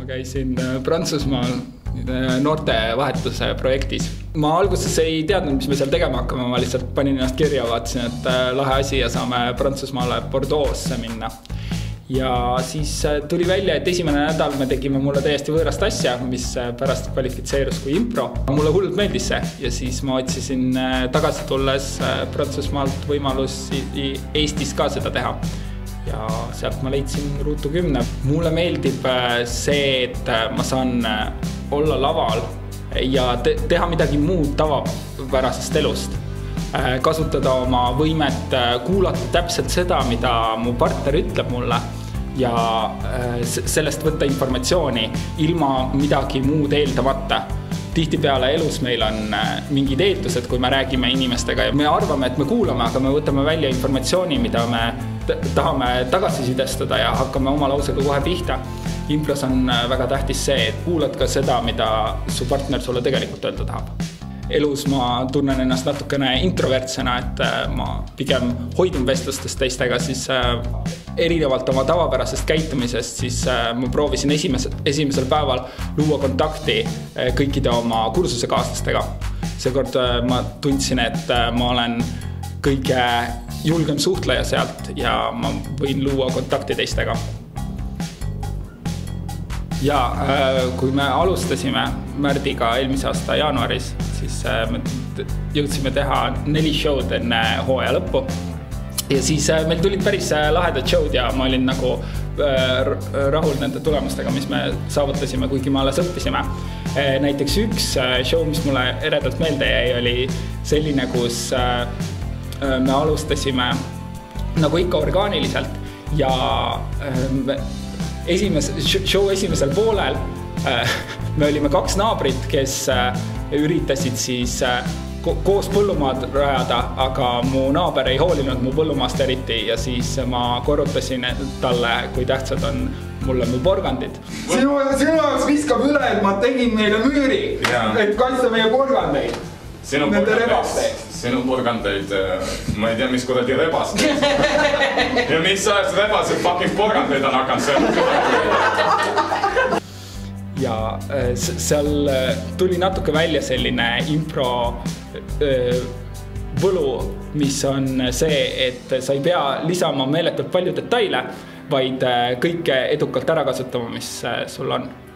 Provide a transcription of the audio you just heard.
käisin Prantsusmaal noortevahetuse projektis. Ma alguses ei teadnud, mis me seal tegema hakkame, ma lihtsalt panin ennast kirja, vaatasin, et lahe asi ja saame Prantsusmaale Bordeaux'sse minna. Ja siis tuli välja, et esimene nädal me tegime mulle täiesti võõrast asja, mis pärast kvalifitseerus kui impro. Mulle hullult meeldis see ja siis ma otsisin tagasi tulles Prantsusmaalt võimalusi Eestis ka seda teha. Ja sealt ma leidsin Ruutu 10. Mulle meeldib see, et ma saan olla laval ja teha midagi muud tavapärasest elust. Kasutada oma võimet kuulata täpselt seda, mida mu partner ütleb mulle ja sellest võtta informatsiooni ilma midagi muud eeldamata. Tihtipeale elus meil on mingid eeldused, kui me räägime inimestega ja me arvame, et me kuulame, aga me võtame välja informatsiooni, mida me tahame tagasisidestada ja hakkame oma lausega kohe pihta. Impros on väga tähtis see, et kuulad ka seda, mida su partner sulle tegelikult öelda tahab. Elus ma tunnen ennast natukene introvertsena, et ma pigem hoidun vestlustest teistega, siis erinevalt oma tavapärasest käitumisest, siis ma proovisin esimesel päeval luua kontakti kõikide oma kursusekaaslastega. Seekord ma tundsin, et ma olen kõige julgem suhtleja sealt ja ma võin luua kontakti teistega. Ja kui me alustasime Märdiga eelmise aasta jaanuaris, siis me jõudsime teha 4 show'd enne hooaja lõppu. Ja siis meil tulid päris lahedad show'd ja ma olin nagu rahul nende tulemustega, mis me saavutasime, kuigi me alles õppisime. Näiteks üks show, mis mulle eredalt meelde jäi, oli selline, kus me alustasime nagu ikka orgaaniliselt ja show esimesel poolel me olime 2 naabrit, kes üritasid siis koos põllumaad rajada, aga mu naaber ei hoolinud mu põllumaast eriti ja siis ma korrutasin talle, kui tähtsad on mulle mu porgandid. Sinu jaoks viskab üle, et ma tegin meile müüri, et kaitsta meie porgandeid. Sinu porgandeid, ma ei tea, mis kuradi rebast. Ja mis ajast rebased fucking porgandeid on hakanud seal. Ja seal tuli natuke välja selline impro võlu, mis on see, et sa ei pea lisama meeletult palju detaile, vaid kõike edukalt ära kasutama, mis sul on.